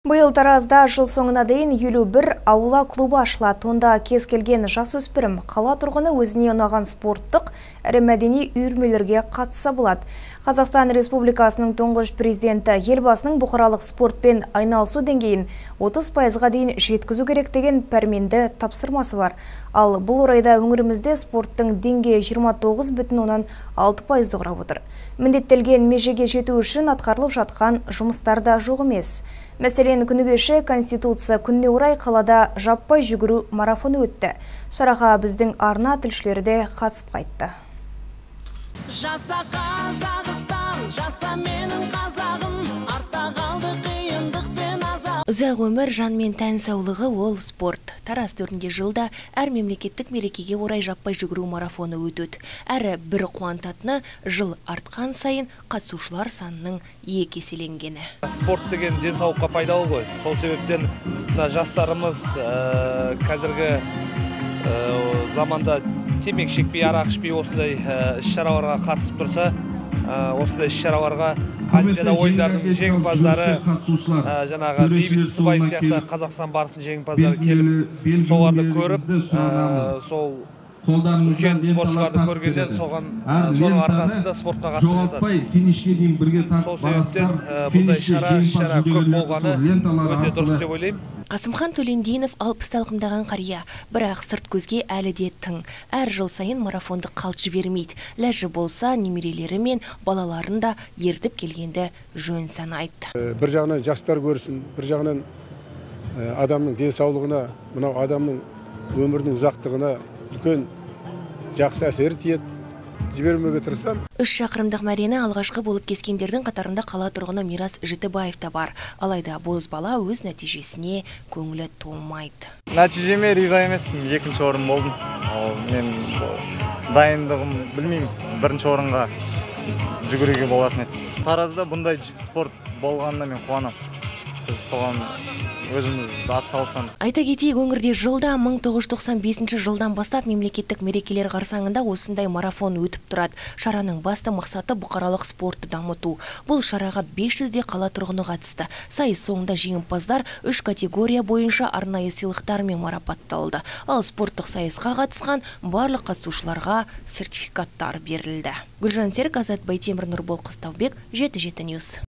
Биыл Таразда жыл соңына дейін 51 аула клубы ашылады. Онда кез келген жасөспірім қала тұрғыны өзіне ұнаған спорттық әрі мәдени үйірмелерге қатыса болады. Қазақстан Республикасының тұңғыш президенті елбасының бұқаралық спортпен айналысу деңгейін 30%-ға дейін жеткізу керек деген пәрменді тапсырмасы бар. Ал бұл орайда өңірімізде спорттың деңгейі 29,6%-ды құрап отыр. Міндеттелген межеге жету үшін атқарылып жатқан жұмыстар да жоқ емес. Мәселен, күні кеше Конституция күніне орай қалада жаппай жүгіру марафоны өтті. Шараға біздің арна тілшілері де қатысып қайтты. Жаса Қазақстан, жаса менің қазағым, артта қалды қиындықпен азап. Ұзақ өмір, жан мен тән саулығы ол спорт. Тараз төрінде жылда әр мемлекеттік мерекеге орай жаппай жүгіру марафоны өтеді. Әрі бір қуантатыны жыл артқан сайын қатысушылар санының екі еселенгені. Спорт деген денсаулыққа пайдалы ғой. Сол себептен жастарымыз қазіргі заманда темекі шекпей, арақ ішпей осындай іс-шараларға қатысып тұрса, осындай іс-шараларға Олимпиада ойындардың жеңімпаздары, жаңағы Бейбіт Сыбаев сияқты Қазақстан барысының жеңімпаздары келіп, соларды көріп, сол үлкен спортшыларды көргеннен соның арқасында спортқа қатысып жатады. Сол себептен бұндай шара көп болғаны өте дұрыс деп ойлаймын. Қасымхан Төлендинов 60-талғымдаған қария, бірақ сырт көзге әлі де тың. Әр жыл сайын марафонды қалт жібермейді. Ләжі болса, немерелері мен балаларын да ертіп келгенді жөн санайды. Бір жағынан жастар көрсін, бір жағынан адамның денсаулығына, мынау адамның өмірінің ұзақтығына үлкен жақсы әсер тиеді. Жібермеуге тырысам. 3 шақырымдық мәрені алғашқы болып кескендердің қатарында қала тұрғыны Мирас Жітібаев та бар. Алайда бозбала өз нәтижесіне көңілі толмайды. Нәтижеме риза емеспін, 2-ші орын болдым. Мен дайындығым білмеймін, 1-ші орынға жүгіруге болатын еді. Таразда бұндай спорт болғанына мен қуанам. Біз соған өзіміз атсалысамыз. Айта кетейік, өңірде жылда 1995 жылдан бастап мемлекеттік мерекелер қарсаңында осындай марафон өтіп тұрады. Шараның басты мақсаты бұқаралық спортты дамыту. Бұл шараға 500-де қала тұрғыны қатысты. Сайыс соңында жеңімпаздар 3 категория бойынша арнайы сыйлықтармен марапатталды. Ал спорттық сайысқа қатысқан барлық қатысушыларға сертификаттар берілді. Гүлжан Серік, Азат Байтемір, Нұрбол Қыстаубек, 7-7 Ньюс.